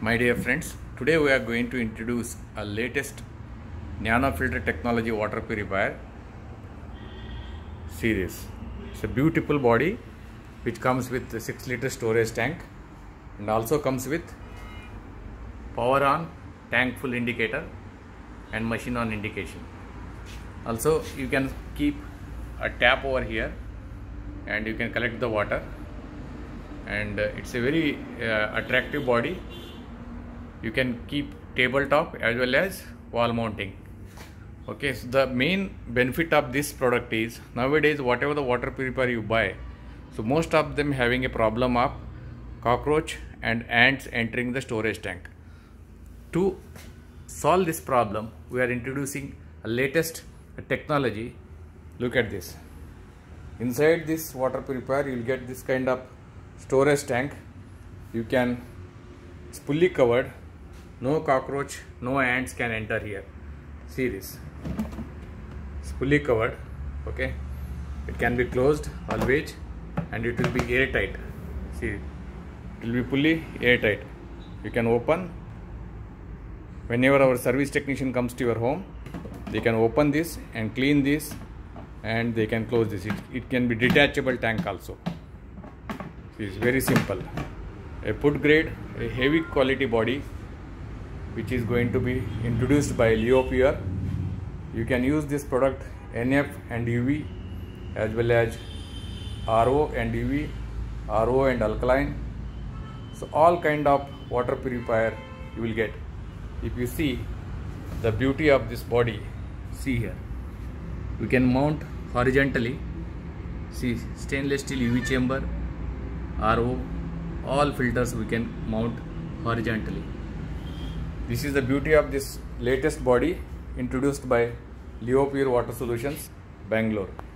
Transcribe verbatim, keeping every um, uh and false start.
My dear friends, today we are going to introduce a latest nano filter technology water purifier series. It's a beautiful body which comes with a six liter storage tank and also comes with power on, tank full indicator and machine on indication. Also you can keep a tap over here and you can collect the water, and uh, it's a very uh, attractive body. You can keep tabletop as well as wall mounting. Okay, so the main benefit of this product is nowadays whatever the water purifier you buy, so most of them having a problem of cockroach and ants entering the storage tank. To solve this problem, we are introducing a latest technology. Look at this. Inside this water purifier you will get this kind of storage tank. You can, it's fully covered. No cockroach, no ants can enter here. See this. It's fully covered. Okay. It can be closed always and it will be airtight. See, it will be fully airtight. You can open. Whenever our service technician comes to your home, they can open this and clean this and they can close this. It, it can be detachable tank also. It's very simple. A food grade, a heavy quality body, which is going to be introduced by Leaupure. You can use this product N F and U V as well as R O and U V, R O and alkaline. So all kind of water purifier you will get. If you see the beauty of this body, see here. We can mount horizontally. See, stainless steel U V chamber, R O, all filters we can mount horizontally. This is the beauty of this latest body introduced by Leaupure Water Solutions, Bangalore.